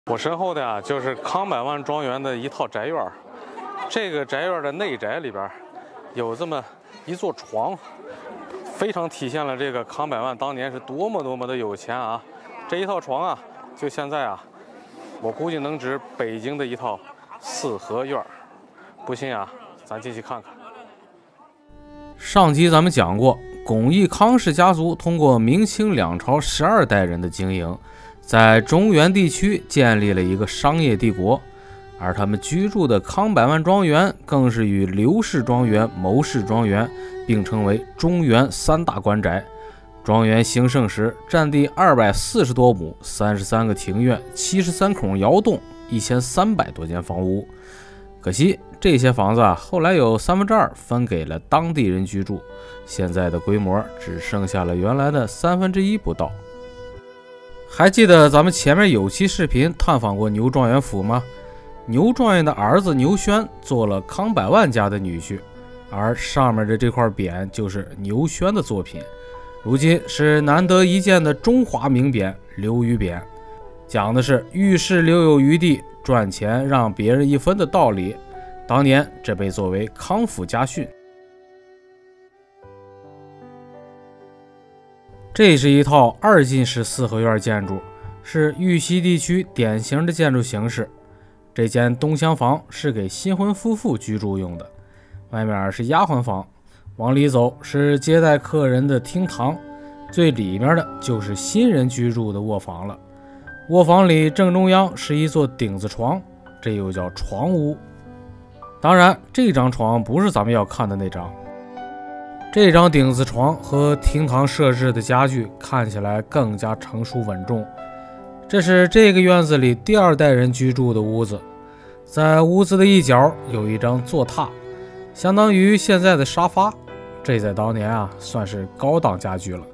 我身后的啊，就是康百万庄园的一套宅院。这个宅院的内宅里边有这么一座床，非常体现了这个康百万当年是多么的有钱啊！这一套床啊，就现在啊，我估计能值北京的一套四合院。不信啊，咱进去看看。 上集咱们讲过，巩义康氏家族通过明清两朝12代人的经营，在中原地区建立了一个商业帝国，而他们居住的康百万庄园更是与刘氏庄园、牟氏庄园并称为中原3大官宅。庄园兴盛时，占地240多亩，33个庭院，73孔窑洞，1300多间房屋。可惜这些房子后来有2/3分给了当地人居住，现在的规模只剩下了原来的1/3不到。还记得咱们前面有期视频探访过牛状元府吗？牛状元的儿子牛宣做了康百万家的女婿，而上面的这块匾就是牛宣的作品，如今是难得一见的中华名匾刘余匾，讲的是遇事留有余地，赚钱让别人一分的道理。当年这被作为康府家训。这是一套2进式四合院建筑，是豫西地区典型的建筑形式。这间东厢房是给新婚夫妇居住用的，外面是丫鬟房，往里走是接待客人的厅堂，最里面的就是新人居住的卧房了。卧房里正中央是一座顶子床，这又叫床屋。当然，这张床不是咱们要看的那张。这张顶子床和厅堂设置的家具看起来更加成熟稳重。这是这个院子里第2代人居住的屋子，在屋子的一角有一张坐榻，相当于现在的沙发，这在当年算是高档家具了。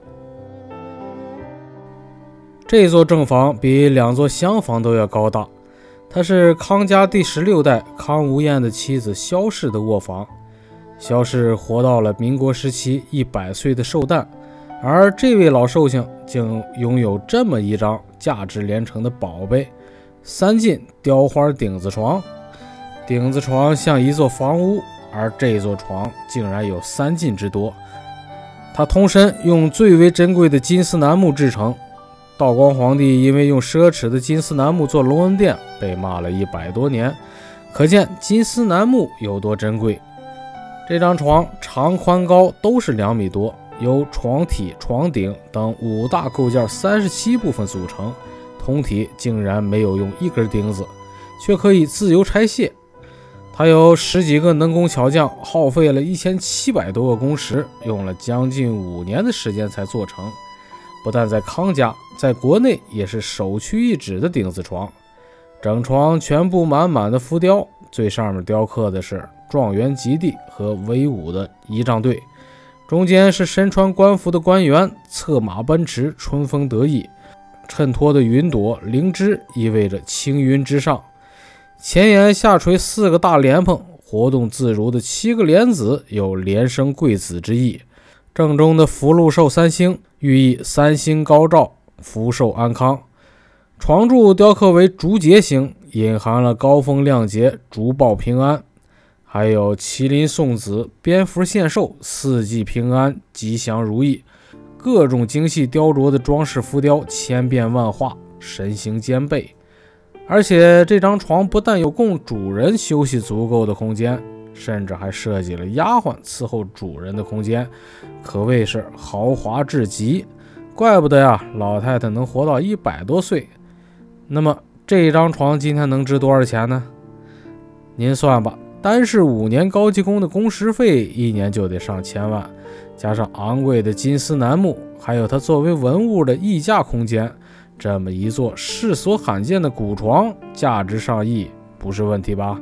这座正房比2座厢房都要高大，它是康家第16代康无厌的妻子萧氏的卧房。萧氏活到了民国时期100岁的寿诞，而这位老寿星竟拥有这么一张价值连城的宝贝，3进雕花顶子床。顶子床像一座房屋，而这座床竟然有3进之多。它通身用最为珍贵的金丝楠木制成，道光皇帝因为用奢侈的金丝楠木做龙恩殿被骂了100多年，可见金丝楠木有多珍贵。这张床长宽高都是2米多，由床体、床顶等5大构件37部分组成，通体竟然没有用1根钉子，却可以自由拆卸。它有10几个能工巧匠，耗费了1700多个工时，用了将近5年的时间才做成。不但在康家，在国内也是首屈一指的顶子床。整床全部满满的浮雕，最上面雕刻的是状元及第和威武的仪仗队，中间是身穿官服的官员，策马奔驰，春风得意，衬托的云朵灵芝意味着青云之上，前沿下垂4个大莲蓬，活动自如的7个莲子有连生贵子之意，正中的福禄寿3星寓意3星高照，福寿安康。床柱雕刻为竹节形，隐含了高风亮节，竹报平安。还有麒麟送子，蝙蝠献寿，4季平安，吉祥如意。各种精细雕琢的装饰浮雕千变万化，神形兼备。而且这张床不但有供主人休息足够的空间，甚至还设计了丫鬟伺候主人的空间，可谓是豪华至极。怪不得老太太能活到100多岁。那么这张床今天能值多少钱呢？您算吧，单是5年高级工的工时费1年就得上千万，加上昂贵的金丝楠木，还有它作为文物的溢价空间，这么一座世所罕见的古床，价值上亿，不是问题吧？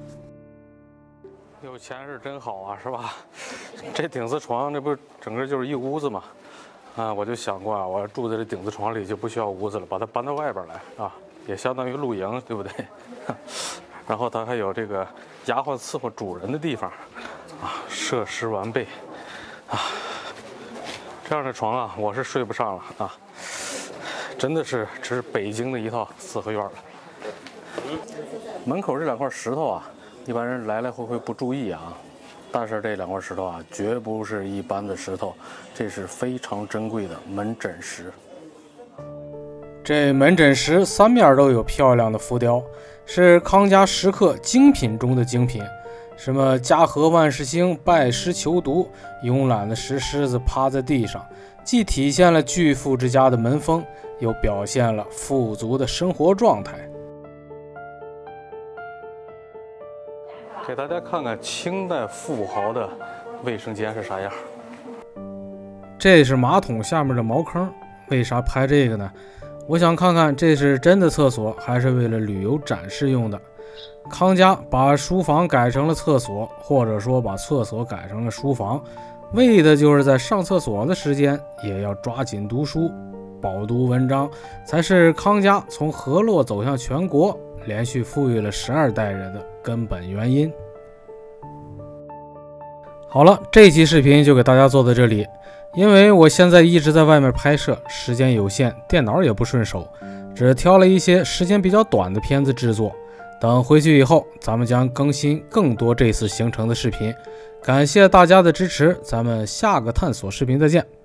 有钱是真好啊，是吧？这顶子床，这不整个就是一屋子嘛。我就想过我要住在这顶子床里就不需要屋子了，把它搬到外边来也相当于露营，对不对？然后它还有这个丫鬟伺候主人的地方设施完备这样的床我是睡不上了真的是这是北京的一套四合院了。 门口这2块石头啊，一般人来来回回不注意啊，但是这2块石头啊，绝不是一般的石头，这是非常珍贵的门诊石。 这门诊石3面都有漂亮的浮雕，是康家石刻精品中的精品。什么家和万事兴，拜师求读，慵懒的石狮子趴在地上，既体现了巨富之家的门风，又表现了富足的生活状态。 给大家看看清代富豪的卫生间是啥样。 这是马桶下面的茅坑，为啥拍这个呢？我想看看这是真的厕所还是为了旅游展示用的。康家把书房改成了厕所，或者说把厕所改成了书房，为的就是在上厕所的时间也要抓紧读书，饱读文章，才是康家从河洛走向全国，连续富裕了12代人的根本原因。好了，这期视频就给大家做到这里。因为我现在一直在外面拍摄，时间有限，电脑也不顺手，只挑了一些时间比较短的片子制作。等回去以后，咱们将更新更多这次行程的视频。感谢大家的支持，咱们下个探索视频再见。